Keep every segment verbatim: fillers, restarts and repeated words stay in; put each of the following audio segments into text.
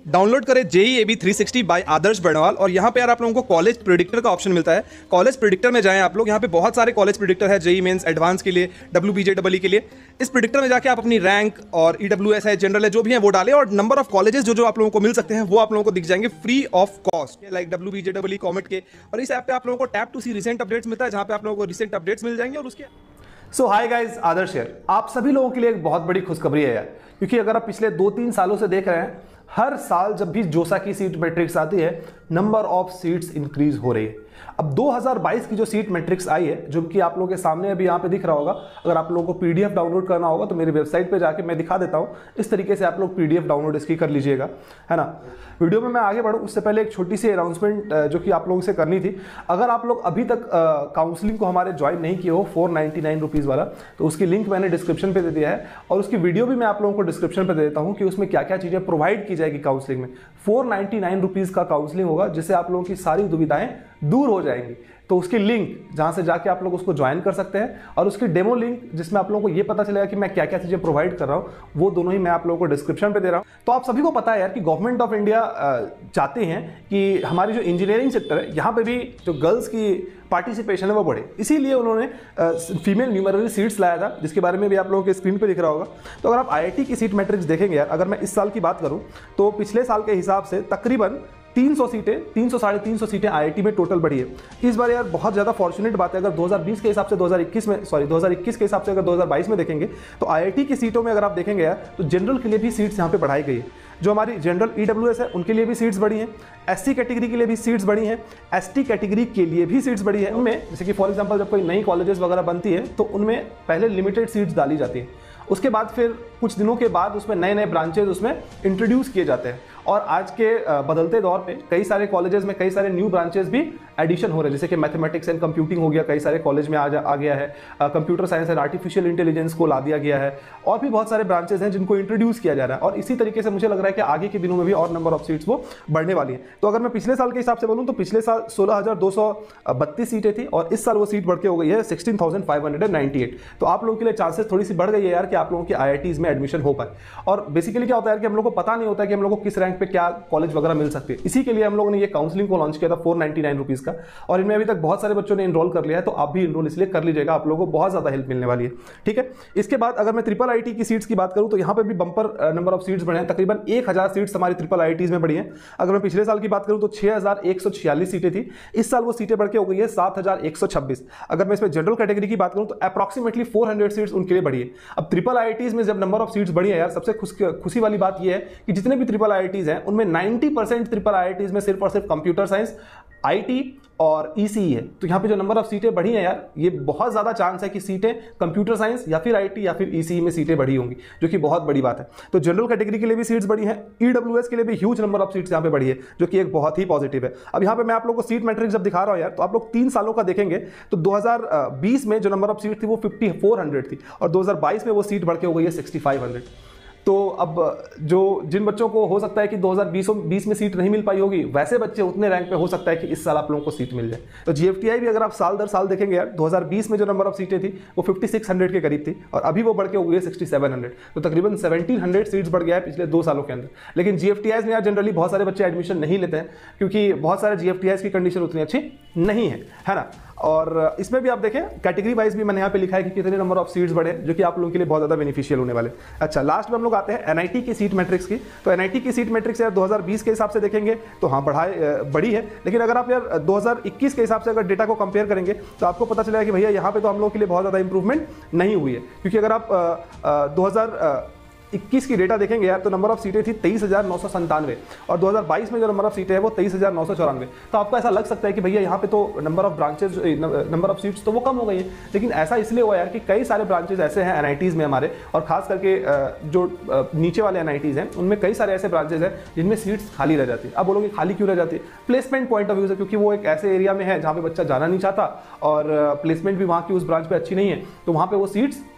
Download करें JEE A B three sixty by Adarsh Barnwal और यहाँ पे यार आप लोगों को कॉलेज प्रिडिक्टर का ऑप्शन मिलता है। कॉलेज प्रिडिक्टर में जाएं आप लोग, यहाँ पे बहुत सारे कॉलेज प्रिडिक्टर है, जेई मेंस, एडवांस के लिए, W B J double E के लिए। इस प्रिडिक्टर में जाके आप अपनी रैंक और ई डब्ल्यू एस है, जनरल है, जो भी है वो डालें और नंबर ऑफ कॉलेजेस जो जो आप लोगों को मिल सकते हैं वो आप लोगों को दिख जाएंगे free of cost, like W B J double E, comet के। और इस ऐप पे आप लोगों को tap to see recent updates मिलता है, जहाँ पे आप लोगों को रिसेंट अपडेट्स मिल जाएंगे। और उसके सो हाय गाइस, आदर्श हियर। आप सभी लोगों के लिए एक बहुत बड़ी खुशखबरी है यार, क्योंकि अगर आप पिछले दो तीन सालों से देख रहे हैं, हर साल जब भी जोसा की सीट मैट्रिक्स आती है, नंबर ऑफ सीट्स इंक्रीज हो रही है। अब दो हज़ार बाईस की जो सीट मैट्रिक्स आई है, जो कि आप लोगों के सामने अभी यहाँ पे दिख रहा होगा, अगर आप लोगों को पीडीएफ डाउनलोड करना होगा तो मेरी वेबसाइट पे जाके मैं दिखा देता हूँ। इस तरीके से आप लोग पीडीएफ डाउनलोड इसकी कर लीजिएगा, है ना। वीडियो में मैं आगे बढ़ूँ उससे पहले एक छोटी सी अनाउंसमेंट जो कि आप लोगों से करनी थी। अगर आप लोग अभी तक काउंसलिंग को हमारे ज्वाइन नहीं किए हो, फोर नाइन्टी नाइन रुपीज़ वाला, तो उसकी लिंक मैंने डिस्क्रिप्शन पे दे दिया है और उसकी वीडियो भी मैं आप लोगों को डिस्क्रिप्शन पे दे देता हूँ कि उसमें क्या क्या चीज़ें प्रोवाइड की जाएगी काउंसलिंग में। फोर नाइन्टी नाइन रुपीज़ का काउंसलिंग होगा, जिससे आप लोगों की सारी दुविधाएं दूर हो जाएंगी। तो उसकी लिंक जहां से जाके आप लोग उसको ज्वाइन कर सकते हैं और उसकी डेमो लिंक जिसमें आप लोगों को ये पता चलेगा कि मैं क्या क्या चीजें प्रोवाइड कर रहा हूं, वो दोनों ही मैं आप लोगों को डिस्क्रिप्शन पे दे रहा हूं। तो आप सभी को पता है यार कि गवर्नमेंट ऑफ इंडिया चाहते हैं कि हमारी जो इंजीनियरिंग सेक्टर है, यहाँ पे भी जो गर्ल्स की पार्टिसिपेशन है वो बढ़े। इसीलिए उन्होंने फीमेल न्यूमररी सीट्स लाया था, जिसके बारे में भी आप लोगों के स्क्रीन पे दिख रहा होगा। तो अगर आप आई आई टी की सीट मैट्रिक्स देखेंगे यार, अगर मैं इस साल की बात करूं तो पिछले साल के हिसाब से तकरीबन तीन सौ सीटें, तीन सौ साढ़े तीन सौ सीटें आई आई टी में टोटल बढ़ी है इस बार यार। बहुत ज़्यादा फॉर्चुनेट बात है। अगर दो हज़ार बीस के हिसाब से दो हज़ार इक्कीस में सॉरी दो हज़ार इक्कीस के हिसाब से अगर दो हज़ार बाईस में देखेंगे तो आई आई टी की सीटों में अगर आप देखेंगे यार, तो जनरल के लिए भी सीट्स यहाँ पे बढ़ाई गई है। जो हमारी जनरल ई डब्ल्यू एस है उनके लिए भी सीट्स बढ़ी हैं, एस सी कैटेगरी के लिए भी सीट्स बढ़ी हैं, एस टी कैटेगरी के लिए भी सीट्स बढ़ी है। उनमें जैसे कि फॉर एग्जांपल जब कोई नई कॉलेजेस वगैरह बनती है तो उनमें पहले लिमिटेड सीट्स डाली जाती है, उसके बाद फिर कुछ दिनों के बाद उसमें नए नए ब्रांचेज उसमें इंट्रोड्यूस किए जाते हैं। और आज के बदलते दौर पे कई सारे कॉलेजेस में कई सारे न्यू ब्रांचेस भी एडिशन हो रहे हैं, जैसे कि मैथमेटिक्स एंड कंप्यूटिंग हो गया, कई सारे कॉलेज में आ, जा, आ गया है। Computer science and artificial intelligence को ला दिया गया है और भी बहुत सारे ब्रांचेस हैं जिनको इंट्रोड्यूस किया जा रहा है। और इसी तरीके से मुझे लग रहा है कि आगे के दिनों में भी और नंबर ऑफ सीट्स वो बढ़ने वाली है। तो अगर मैं पिछले साल के हिसाब से बोलूँ तो पिछले साल सोलह हज़ार दो सौ बत्तीस सीटें थी और इस साल वो सीट बढ़ के हो गई है sixteen thousand five hundred ninety eight. तो आप लोगों के लिए चांसेस थोड़ी सी बढ़ गई है यार कि आप लोगों की आई आई टीज़ में एडमिशन हो पाए। और बेसिकली क्या होता है कि हम लोग को पता नहीं होता कि हम लोग को किस रैंक पे क्या कॉलेज वगैरह मिल सकती है। इसी के लिए हम लोगों ने ये काउंसलिंग को लॉन्च किया था फोर नाइन्टी नाइन रुपीज का, और इनमें अभी तक बहुत सारे बच्चों ने एनरोल कर लिया है। तो आप भी एनरोल इसलिए कर लीजिएगा, आप लोगों को बहुत ज्यादा हेल्प मिलने वाली है। ठीक है, इसके बाद अगर मैं ट्रिपल आईटी की सीट्स की बात करूं तो यहां पे भी बंपर नंबर ऑफ सीट्स बढ़े हैं, तकरीबन एक हजार सीट्स हमारी ट्रिपल आईटीज में बढ़ी हैं। अगर मैं पिछले साल की बात करूं तो छह हजार एक सौ छियालीस सीटें थी, इस साल वो सीटें बढ़ के हो गई है सात हजार एक सौ छब्बीस। अगर मैं इसमें जनरल कैटेगरी की बात करूं तो अप्रॉक्सीमेटली चार सौ सीट्स उनके लिए बढ़ी है। अब ट्रिपल आईटीज में जब नंबर ऑफ सीट्स बढ़ी है यार, सबसे खुशी वाली बात यह है कि जितने भी ट्रिपल आईटीज हैं उनमें नब्बे परसेंट ट्रिपल आईटीज में सिर्फ और सिर्फ कंप्यूटर साइंस, आईटी और ईसीई है। तो यहाँ पे जो नंबर ऑफ सीटें बढ़ी हैं यार, ये बहुत ज्यादा चांस है कि सीटें कंप्यूटर साइंस या फिर आईटी या फिर ईसीई में सीटें बढ़ी होंगी, जो कि बहुत बड़ी बात है। तो जनरल कैटेगरी के लिए भी सीट्स बढ़ी हैं, ईडब्ल्यूएस के लिए भी ह्यूज नंबर ऑफ सीट्स यहाँ पे बढ़ी है, जो कि एक बहुत ही पॉजिटिव है। अब यहाँ पे मैं आप लोगों को सीट मैट्रिक्स जब दिखा रहा हूँ यार, तो आप लोग तीन सालों का देखेंगे तो दो हज़ार बीस में जो नंबर ऑफ सीट थी वो फिफ्टी फोर हंड्रेड थी और दो हज़ार बाईस में वो सीट बढ़ के हो गई है सिक्सटी फाइव हंड्रेड। तो अब जो जिन बच्चों को हो सकता है कि दो हज़ार बीस में सीट नहीं मिल पाई होगी, वैसे बच्चे उतने रैंक पे हो सकता है कि इस साल आप लोगों को सीट मिल जाए। तो जीएफटीआई भी अगर आप साल दर साल देखेंगे यार, दो हज़ार बीस में जो नंबर ऑफ सीटें थी वो छप्पन सौ के करीब थी और अभी वो बढ़ के हो गई है सिक्सटी सेवन हंड्रेड। तो तकरीबन सत्रह सौ सीट्स बढ़ गया है पिछले दो सालों के अंदर। लेकिन जीएफटीआई में यार जनरली बहुत सारे बच्चे एडमिशन नहीं लेते हैं, क्योंकि बहुत सारे जीएफटीआई की कंडीशन उतनी अच्छी नहीं है, है ना। और इसमें भी आप देखें कैटेगरी वाइज भी मैंने यहाँ पे लिखा है कि कितने नंबर ऑफ सीट्स बढ़े, जो कि आप लोगों के लिए बहुत ज़्यादा बेनिफिशियल होने वाले। अच्छा, लास्ट में हम लोग आते हैं एनआईटी की सीट मैट्रिक्स की। तो एनआईटी की सीट मैट्रिक्स यार दो हज़ार बीस के हिसाब से देखेंगे तो हाँ बढ़ाए बड़ी है, लेकिन अगर आप यार दो हज़ार इक्कीस के हिसाब से अगर डेटा को कंपेयर करेंगे तो आपको पता चलेगा कि भैया यहाँ पे तो हम लोगों के लिए बहुत ज़्यादा इंप्रूवमेंट नहीं हुई है। क्योंकि अगर आप दो हज़ार इक्कीस की डेटा देखेंगे यार, तो नंबर ऑफ सीटें थी तेईस हजार नौ सौ संतानवे और दो हज़ार बाईस में जो नंबर ऑफ सीटें है वो तेईस हजार नौ सौ चौरानवे। तो आपको ऐसा लग सकता है कि भैया यहाँ पे तो number of branches number of seats तो वो कम हो गई है, लेकिन ऐसा इसलिए हुआ यार कि कई सारे ब्रांचेज ऐसे हैं एनआईटीज में हमारे, और खास करके जो नीचे वाले एनआईटीज हैं उनमें कई सारे ऐसे ब्रांचेज हैं जिनमें सीट्स खाली रह जाती है। अब बोलोगे खाली क्यों रह जाती है? प्लेसमेंट पॉइंट ऑफ व्यू से, क्योंकि वो एक ऐसे एरिया में है जहाँ पे बच्चा जाना नहीं चाहता और प्लेसमेंट भी वहाँ की उस ब्रांच पे अच्छी नहीं है, तो वहाँ पे वो सीट्स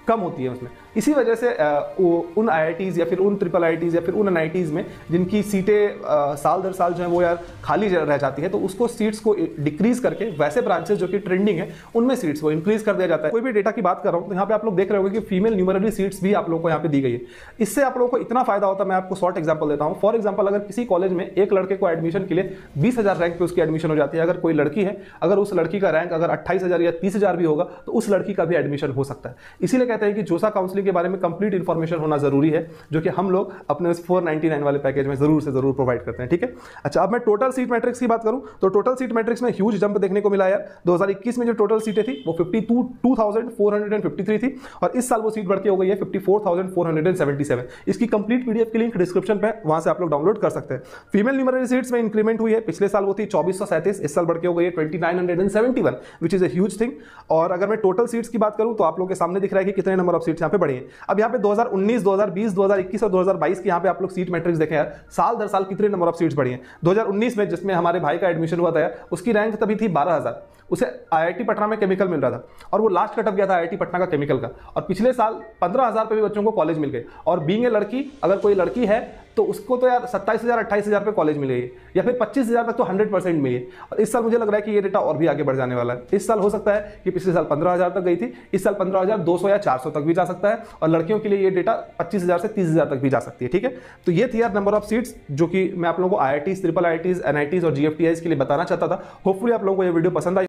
कम होती है उसमें। इसी वजह से आ, उन आई आई टीज़ या फिर उन ट्रिपल आई आई टीज़ या फिर उन एन आई टीज़ में जिनकी सीटें आ, साल दर साल जो है वो यार खाली रह जाती है, तो उसको सीट्स को डिक्रीज करके वैसे ब्रांचेस जो कि ट्रेंडिंग है उनमें सीट्स को इंक्रीज कर दिया जाता है। कोई भी डेटा की बात कर रहा हूँ तो यहाँ पे आप लोग देख रहे होंगे कि फीमेल न्यूमररी सीट्स भी आप लोगों को यहाँ पे दी गई है। इससे आप लोगों को इतना फायदा होता है, मैं आपको शॉर्ट एग्जाम्पल देता हूँ। फॉर एग्जाम्पल, अगर किसी कॉलेज में एक लड़के को एडमिशन के लिए बीस हजार रैंक पे उसकी एडमिशन हो जाती है, अगर कोई लड़की है, अगर उस लड़की का रैंक अगर अट्ठाईस हजार या तीस हजार भी होगा तो उस लड़की का भी एडमिशन हो सकता है। इसीलिए कहते हैं कि जोसा काउंसलिंग के बारे में कंप्लीट इंफॉर्मेशन होना जरूरी है, जो कि हम लोग अपने उस फोर नाइंटी नाइन वाले पैकेज में जरूर से जरूर प्रोवाइड करते हैं। ठीक है, अच्छा, अब मैं टोटल सीट मैट्रिक्स की बात करूं तो टोटल सीट मैट्रिक्स में ह्यूज जंप देखने को मिला यार। दो हज़ार इक्कीस में जो टोटल सीटें थी वो बावन हज़ार चार सौ तिरेपन थी और इस साल वो सीट बढ़ के हो गई है चौवन हज़ार चार सौ सतहत्तर। इसकी कंप्लीट पीडीएफ की लिंक डिस्क्रिप्शन पे, वहां से आप लोग डाउनलोड कर सकते हैं। फीमेल न्यूमररी सीट्स में इंक्रीमेंट हुई है, पिछले साल वो थी चौबीस सौ सैंतीस, इस साल बढ़ के हो गई है उनतीस सौ इकहत्तर, which is a huge thing. और अगर मैं टोटल सीट्स की बात करूं तो आप लोग के सामने दिख रहा है कि कितने नंबर ऑफ सीट्स यहाँ पे बढ़ी हैं। अब यहाँ पे दो हज़ार उन्नीस, दो हज़ार बीस, दो हज़ार इक्कीस और दो हज़ार बाईस की यहाँ पे आप लोग सीट मैट्रिक्स देखें यार, साल दर साल कितने नंबर ऑफ सीट्स बढ़ी हैं। दो हज़ार उन्नीस में जिसमें हमारे भाई का एडमिशन हुआ था यार, उसकी रैंक तभी थी बारह हज़ार, उसे आई आई टी पटना में केमिकल मिल रहा था और वो लास्ट कट ऑफ गया था आई आई टी पटना का केमिकल का, और पिछले साल पंद्रह हज़ार पे भी बच्चों को कॉलेज मिल गए। और बीइंग ए लड़की, अगर कोई लड़की है तो उसको तो यार सत्ताईस हज़ार अट्ठाईस हज़ार पे कॉलेज मिल गई या फिर पच्चीस हज़ार तक तो हंड्रेड परसेंट मिली है। और इस साल मुझे लग रहा है कि ये डेटा और भी आगे बढ़ जाने वाला है। इस साल हो सकता है कि पिछले साल पंद्रह हज़ार तक गई थी, इस साल पंद्रह हज़ार दो सौ या चार सौ तक भी जा सकता है, और लड़कियों के लिए ये डेटा पच्चीस हज़ार से तीस हज़ार तक भी जा सकती है। ठीक है, तो ये थी यार नंबर ऑफ सीट्स जो कि मैं आप लोगों को I I Ts, triple I I Ts, N I Ts और जी एफ टी आईज़ के लिए बताना चाहता था। होपफुली आप लोगों को ये वीडियो पसंद आई।